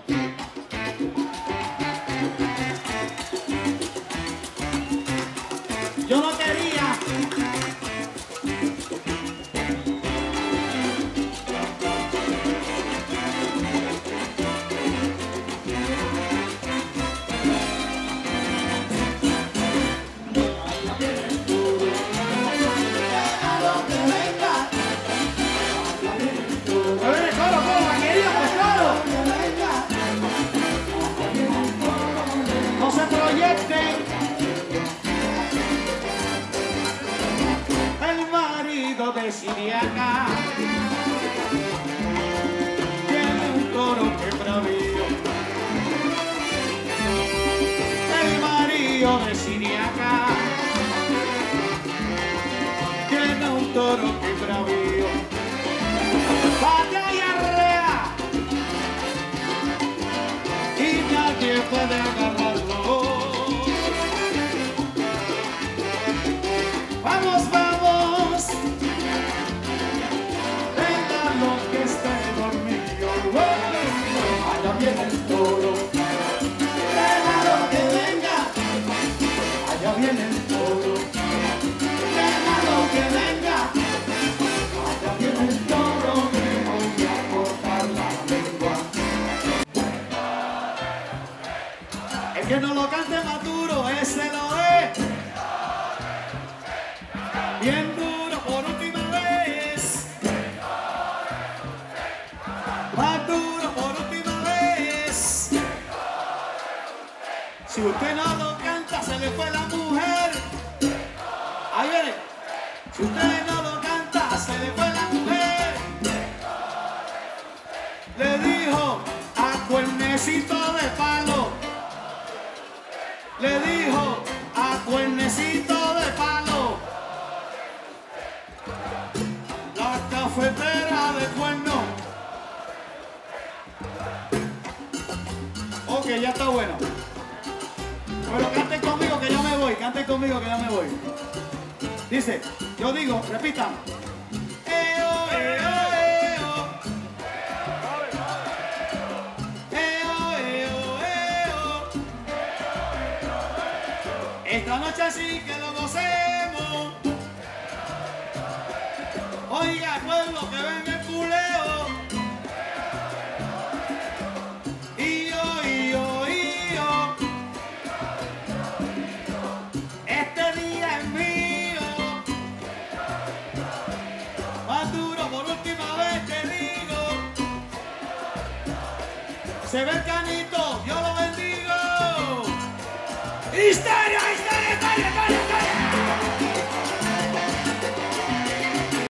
Yo no quería. De Siriaca tiene un toro que bravío. El marido de Siriaca tiene un toro que bravío. Patea y arrea y nadie puede agarrarlo. Vamos, vamos. Allá viene el toro, déjalo que venga. Allá viene el toro, déjalo que venga. Allá viene el toro, me voy a cortar la lengua. El que no lo cante más duro, ese lo es. Bien duro por última vez. Más duro por última vez. Si usted no lo canta, se le fue la mujer. Ahí viene. Si usted no lo canta, se le fue la mujer. Le dijo a cuernecito de palo. Le dijo a cuernecito de palo. La cafetera de cuerno. Ok, ya está bueno. Bueno, canten conmigo que ya me voy. Canten conmigo que ya me voy. Dice, yo digo, repitan. Eo, eo, eo. Eo, eo, eo. Esta noche sí que lo gocemos. Oiga, pueblo, que venga el culeo. Se ve el canito, yo lo bendigo. ¡Histeria!